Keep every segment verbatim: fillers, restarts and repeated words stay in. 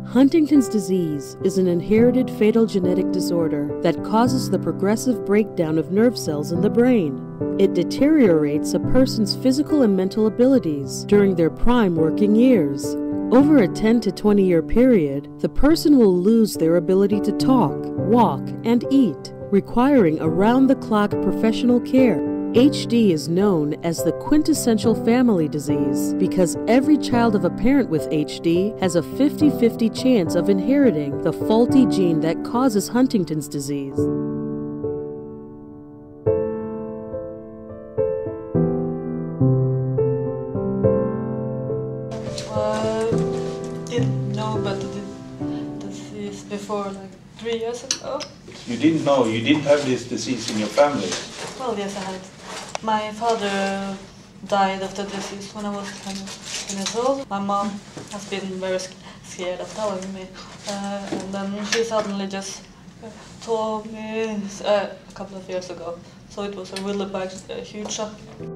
Huntington's disease is an inherited fatal genetic disorder that causes the progressive breakdown of nerve cells in the brain. It deteriorates a person's physical and mental abilities during their prime working years. Over a ten to twenty year period, the person will lose their ability to talk, walk, and eat, requiring around-the-clock professional care. H D is known as the quintessential family disease because every child of a parent with H D has a fifty fifty chance of inheriting the faulty gene that causes Huntington's disease. I didn't know about the disease before, like three years ago. You didn't know, you didn't have this disease in your family? Well, yes, I had. My father died of the disease when I was ten years old. My mom has been very scared of telling me, uh, and then she suddenly just told me uh, a couple of years ago. So it was a really big, uh, huge shock.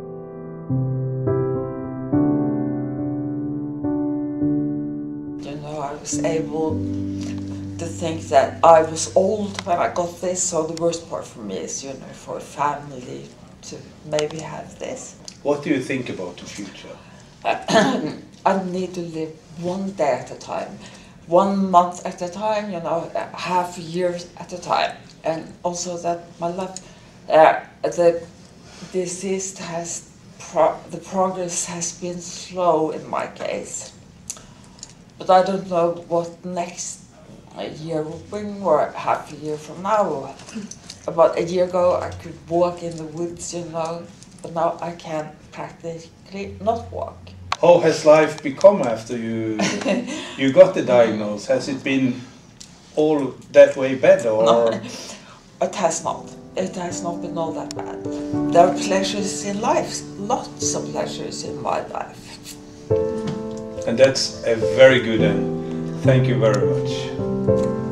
You know, I was able to think that I was old when I got this, so the worst part for me is, you know, for a family to maybe have this. What do you think about the future? I need to live one day at a time, one month at a time, you know, half a year at a time. And also that my life, uh, the disease has, pro the progress has been slow in my case. But I don't know what next year will bring, or half a year from now. About a year ago I could walk in the woods, you know, but now I can practically not walk. How has life become after you you got the diagnosis? Has it been all that way better? Or? No, it has not. It has not been all that bad. There are pleasures in life, lots of pleasures in my life. And that's a very good end. Thank you very much.